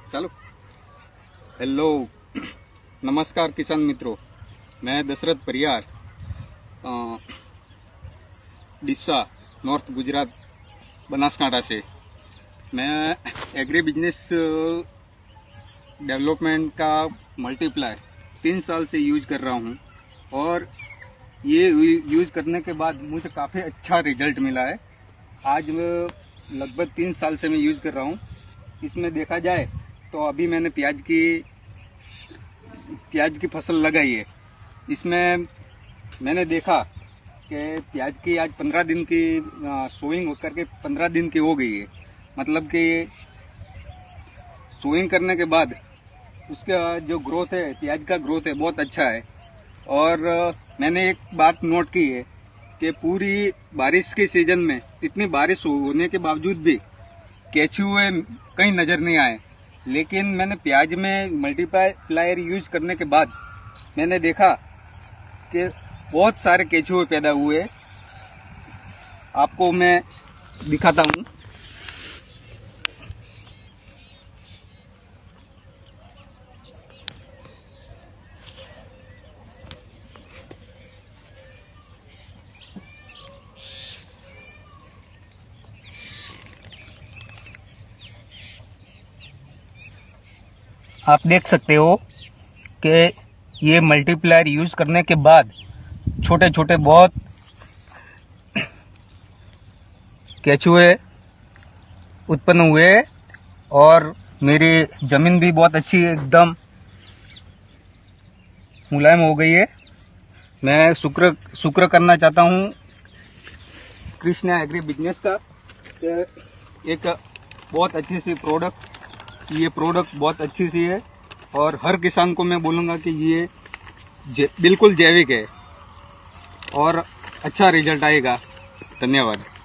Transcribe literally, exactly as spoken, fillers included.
चलो। हेलो, नमस्कार किसान मित्रों, मैं दशरथ परियार डिस्सा नॉर्थ गुजरात बनासकांठा से। मैं एग्री बिजनेस डेवलपमेंट का मल्टीप्लाई तीन साल से यूज कर रहा हूं और ये यूज करने के बाद मुझे काफ़ी अच्छा रिजल्ट मिला है। आज लगभग तीन साल से मैं यूज कर रहा हूं। इसमें देखा जाए तो अभी मैंने प्याज की प्याज की फसल लगाई है। इसमें मैंने देखा कि प्याज की आज पंद्रह दिन की सोइंग होकर के पंद्रह दिन की हो गई है। मतलब कि सोइंग करने के बाद उसका जो ग्रोथ है, प्याज का ग्रोथ है, बहुत अच्छा है। और मैंने एक बात नोट की है कि पूरी बारिश के सीजन में इतनी बारिश होने के बावजूद भी केचुए कहीं नजर नहीं आए, लेकिन मैंने प्याज में मल्टीप्लायर यूज करने के बाद मैंने देखा कि बहुत सारे केचुए पैदा हुए। आपको मैं दिखाता हूँ। आप देख सकते हो कि ये मल्टीप्लायर यूज करने के बाद छोटे छोटे बहुत केचुए उत्पन्न हुए और मेरी जमीन भी बहुत अच्छी एकदम मुलायम हो गई है। मैं शुक्र शुक्र करना चाहता हूँ कृष्णा एग्री बिजनेस का। एक बहुत अच्छी सी प्रोडक्ट ये प्रोडक्ट बहुत अच्छी सी है और हर किसान को मैं बोलूँगा कि ये बिल्कुल जैविक है और अच्छा रिजल्ट आएगा। धन्यवाद।